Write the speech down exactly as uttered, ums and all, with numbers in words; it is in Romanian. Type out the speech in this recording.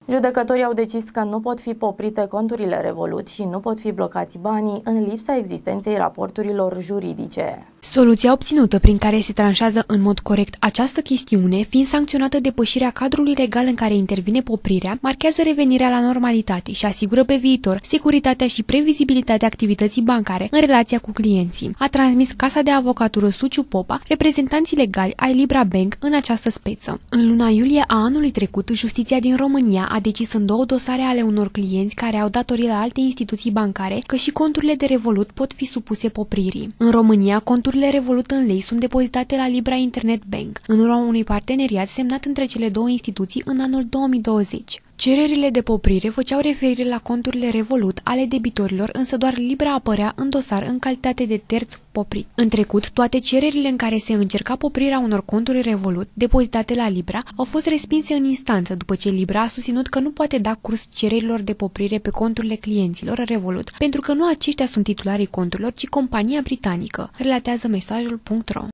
Judecătorii au decis că nu pot fi poprite conturile Revolut și nu pot fi blocați banii în lipsa existenței raporturilor juridice. Soluția obținută prin care se tranșează în mod corect această chestiune, fiind sancționată depășirea cadrului legal în care intervine poprirea, marchează revenirea la normalitate și asigură pe viitor securitatea și previzibilitatea activității bancare în relația cu clienții, a transmis Casa de Avocatură Suciu Popa, reprezentanții legali ai Libra Bank în această speță. În luna iulie a anului trecut, Justiția din România a decis în două dosare ale unor clienți care au datorii la alte instituții bancare că și conturile de Revolut pot fi supuse popririi. În România, conturile Revolut în lei sunt depozitate la Libra Internet Bank, în urma unui parteneriat semnat între cele două instituții în anul două mii douăzeci. Cererile de poprire făceau referire la conturile Revolut ale debitorilor, însă doar Libra apărea în dosar în calitate de terț poprit. În trecut, toate cererile în care se încerca poprirea unor conturi Revolut depozitate la Libra au fost respinse în instanță, după ce Libra a susținut că nu poate da curs cererilor de poprire pe conturile clienților Revolut, pentru că nu aceștia sunt titularii conturilor, ci compania britanică, relatează mesajul punct ro.